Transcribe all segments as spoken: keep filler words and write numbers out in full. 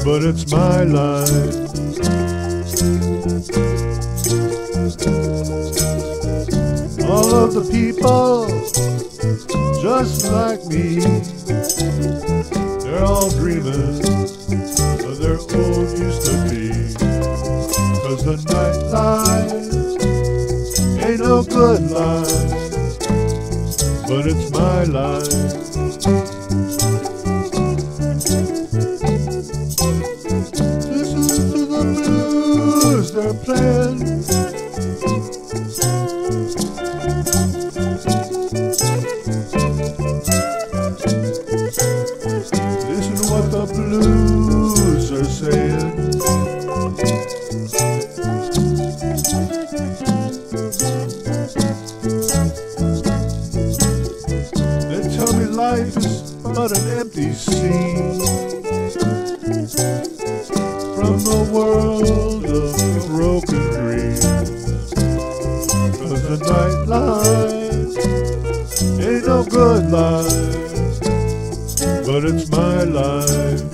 but it's my life. All of the people just like me, they're all dreaming of their old used to be. 'Cause the nightlife ain't no good life, but it's my life. Listen to the blues they're playing. Listen to what the blues are saying. They tell me life is but an empty scene from the world of broken dreams. 'Cause the nightlife ain't no good life, but it's my life.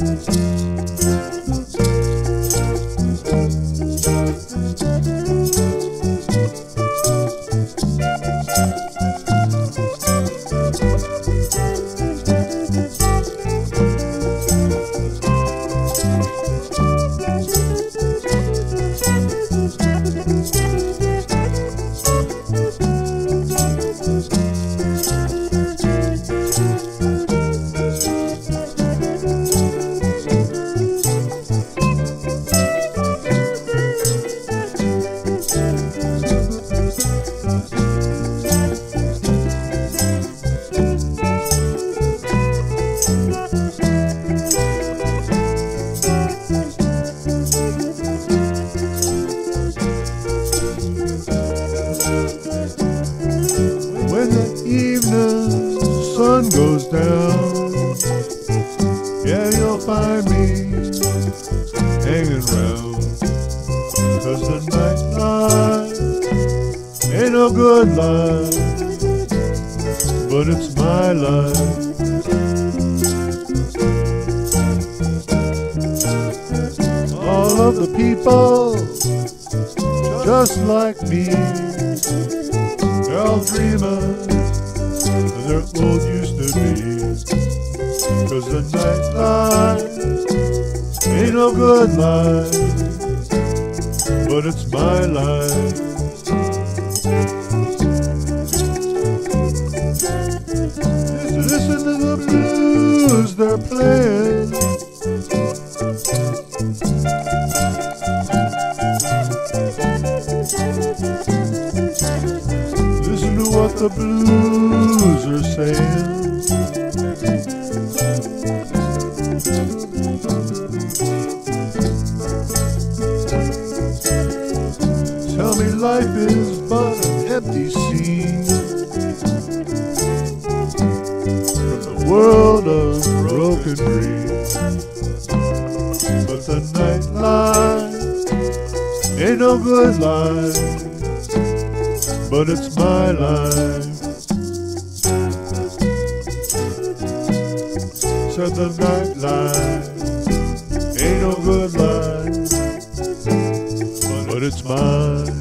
When the evening sun goes down, yeah, you'll find me hanging round. 'Cause the nightlife ain't no good life, but it's my life. All of the people just like me, they're all dreaming of their old used to be. 'Cause the nightlife ain't no good life, but it's my life. Listen to the blues they're playing. Listen to what the blues are saying. Tell me life is but an empty scene from the world of broken dreams. But the nightlife ain't no good life, but it's my life. Said the nightlife ain't no good life, but it's mine.